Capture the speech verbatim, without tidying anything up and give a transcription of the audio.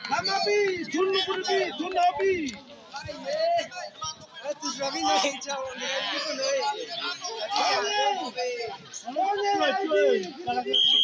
Hamabi, Tunu Kurbi, Tunabi. Tu já viu aí, tchau, não é?